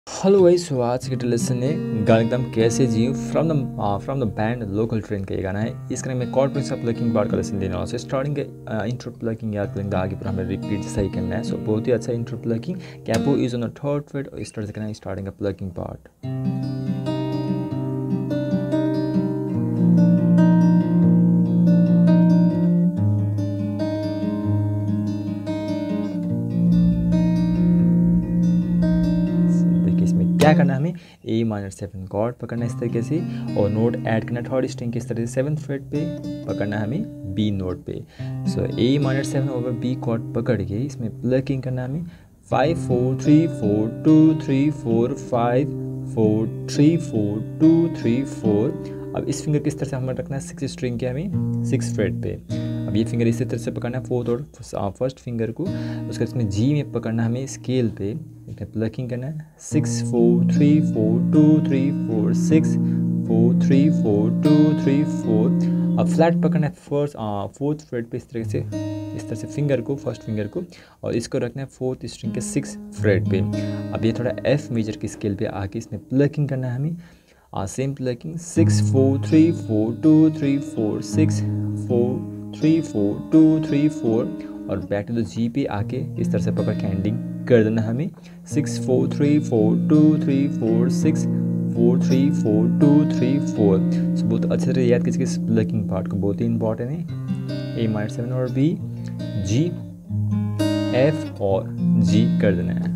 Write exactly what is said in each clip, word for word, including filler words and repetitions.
Hello guys, so आज के listen ने गाना एकदम कैसे जियूं from the from the band local train का ये गाना है। इस गाने में कॉर्ड प्लकिंग प्लकिंग पार्ट का लेसन देना है। स्टार्टिंग के इंट्रो प्लकिंग याद करेंगे, आगे पर हमें रिपीट सही करना है। सो so, बहुत ही अच्छा intro plucking. Capo is on the third fret और स्टार्ट से करना है स्टार्टिंग का प्लकिंग पार्ट। क्या करना है, हमें ए माइनर सेवन कॉर्ड पकड़ना है इस तरीके से और नोट ऐड करना थर्ड स्ट्रिंग के इस तरह से सेवन्थ फ्रेट पे पकड़ना है हमें बी नोट पे। So A minor seven over B chord पकड़ के इसमें प्लकिंग करना है हमें five four three four two three four five four three four two three four. अब इस फिंगर किस तरह से हमें रखना है सिक्स स्ट्रिंग के हमें सिक्स फ्रेट पे। अब ये फिंगर इसी तरह से पकड़ना है फोर्थ और फर्स्ट फिंगर को, उसके इसमें जी में पकड़ना हमें स्केल पे प्लकिंग करना है six four three four two three four six four three four two three four. अब फ्लैट पकड़ना है फर्स्ट फोर्थ फ्रेट पे इस तरह से इस तरह से फिंगर को फर्स्ट फिंगर को और इसको रखना है फोर्थ स्ट्रिंग के सिक्स फ्रेट पे। अब ये थोड़ा एफ मेजर की स्केल पे आके इसमें प्लकिंग करना है हमें same plucking six four three four two three four six four three four two three four और बैक टू द जी पे आके इस तरह से पकड़ के एंडिंग कर देना हमें six four three four two three four six four three four two three four. So बहुत अच्छे से याद कीजिए इस प्लकिंग पार्ट को, बहुत ही इंपॉर्टेंट है। ए माइनर सेवन और बी जी एफ और जी कर देना है।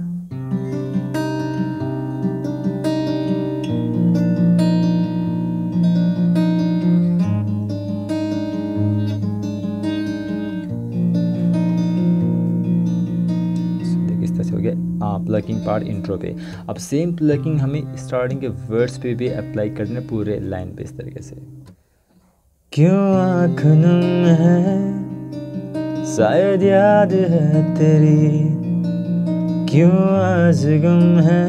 प्लकिंग पार्ट इंट्रो पे। अब सेम प्लकिंग हमें स्टार्टिंग के वर्ड्स पे भी अप्लाई करना है पूरे लाइन पे इस तरीके से। क्यों आँख नम है शायद याद है तेरी, क्यों आज गम है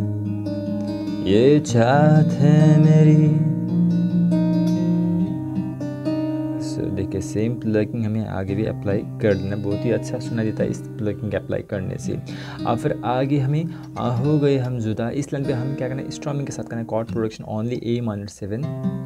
ये चाहत है मेरी। देखिए सेम प्लकिंग हमें आगे भी अप्लाई कर देना, बहुत ही अच्छा सुना देता है इस प्लकिंग अप्लाई करने से। अब फिर आगे हमें आ, हो गए हम जुदा। इस लाइन पे हम क्या करना है स्ट्रमिंग के साथ करना है chord production only A minor seven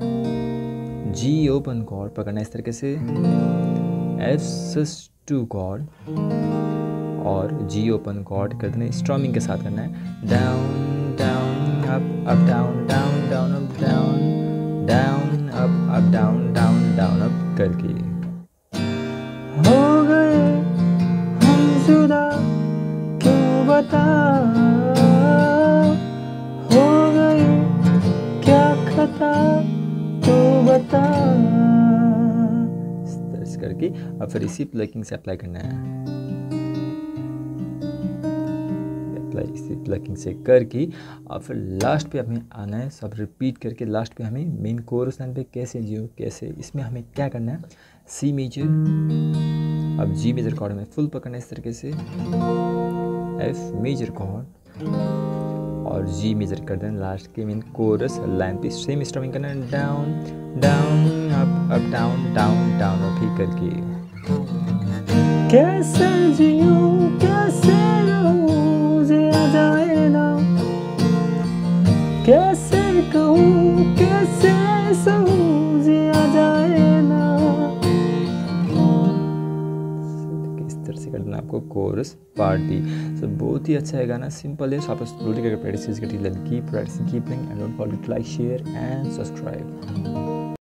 G open chord पकड़ना है इस तरीके से एफ सिस टू कॉर्ड और जी ओपन कॉर्ड कर देना स्ट्रमिंग के साथ करना है down down up up down down down up down down up up down down down up करके। हो गए हम जुदा क्यों बता, हो गए क्या खता तो बता, इस तरह से करके अब फिर इसी प्लकिंग से अप्लाई करना है। इसी प्लकिंग से करके और फिर लास्ट पे हमें आना है सब रिपीट करके। लास्ट पे हमें मेन कोरस लाइन पे कैसे जियो कैसे, इसमें हमें क्या करना है सी मेजर अब जी मेजर कॉर्ड में फुल पकड़ना है इस तरीके से एफ मेजर कॉर्ड और जी मेजर कर देना लास्ट के मेन कोरस लाइन पे। सेम स्ट्रमिंग करना है down down up up down down down up ही करके। कैसे जियूं कैसे रहूं जिया जाए ना, कैसे कहूँ कैसे सहूं जिया जाए ना। इस तरह से करना आपको कोरस पार्ट भी। सो बहुत ही अच्छा है गाना, सिंपल है। सो आप स्लोली करके practice keep practicing keep playing and don't forget to like share and subscribe.